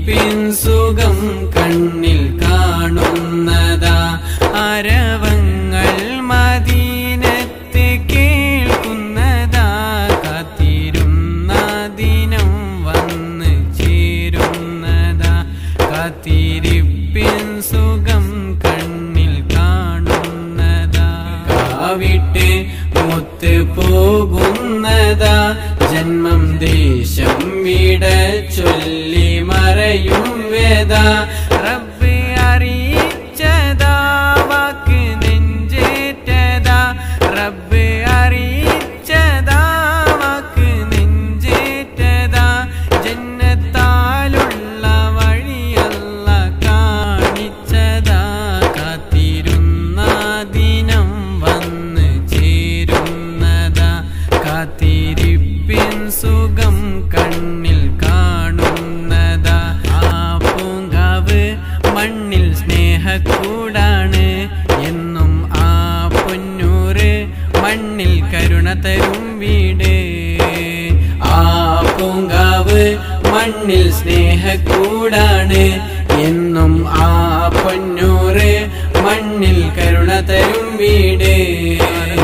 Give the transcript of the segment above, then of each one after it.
കാത്തിരിപ്പിൻ സുഖം കണ്ണിൽ കാണുന്നതാ അരവങ്ങൾ മദീനത്ത് കേൾക്കുന്നതാ കാത്തിരുന്ന ദിനം വന്ന് ചേരുന്നതാ കാത്തിരിപ്പിൻ സുഖം കണ്ണിൽ കാണുന്നതാ കാവിട്ട് മുത്ത് പോകുന്നതാ ജന്മം ദേശം വിട ചൊല്ലി മറയും വേദ റബ്ബ് അറിയിച്ചതാ വാക്ക് നെഞ്ചേറ്റതാ റബ്ബ് അറിയിച്ചതാ വാക്ക് നെഞ്ചേറ്റതാ ജന്നത്താലുള്ള വഴിയല്ല കാണിച്ചതാ കാത്തിരുന്ന ദിനം വന്ന് ചേരുന്നതാ കാത്തിരിപ്പിൻ സുഖം കണ്ണിൽ കാണുന്നതാ ആ പൂങ്കാവ് മണ്ണിൽ സ്നേഹക്കൂടാണ് എന്നും ആ പൊന്നൂറ് മണ്ണിൽ കരുണ തരും വീട് ആ പൂങ്കാവ് മണ്ണിൽ സ്നേഹക്കൂടാണ് എന്നും ആ പൊന്നൂറ് മണ്ണിൽ കരുണ തരും വീട്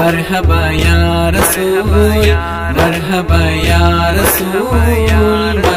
മർഹബ യാ റസൂൽ മർഹബ യാ റസൂൽ